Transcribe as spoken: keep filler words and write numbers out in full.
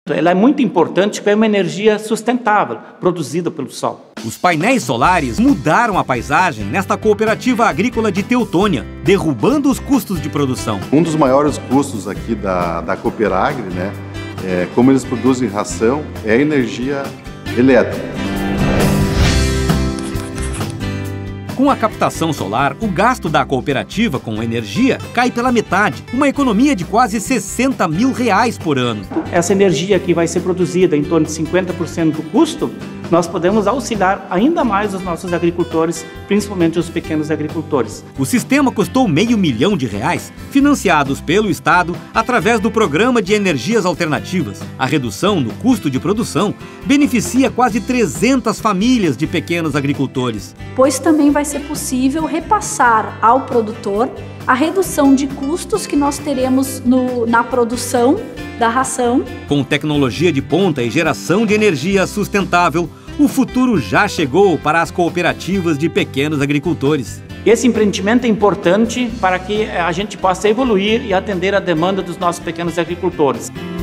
Ela é muito importante porque é uma energia sustentável, produzida pelo sol. Os painéis solares mudaram a paisagem nesta cooperativa agrícola de Teutônia, derrubando os custos de produção. Um dos maiores custos aqui da, da Cooperagri, né, é, como eles produzem ração, é a energia elétrica. Com a captação solar, o gasto da cooperativa com energia cai pela metade, uma economia de quase sessenta mil reais por ano. Essa energia que vai ser produzida em torno de cinquenta por cento do custo, nós podemos auxiliar ainda mais os nossos agricultores, principalmente os pequenos agricultores. O sistema custou meio milhão de reais, financiados pelo Estado através do Programa de Energias Alternativas. A redução no custo de produção beneficia quase trezentas famílias de pequenos agricultores. Pois também vai ser possível repassar ao produtor a redução de custos que nós teremos no, na produção da ração. Com tecnologia de ponta e geração de energia sustentável, o futuro já chegou para as cooperativas de pequenos agricultores. Esse empreendimento é importante para que a gente possa evoluir e atender a demanda dos nossos pequenos agricultores.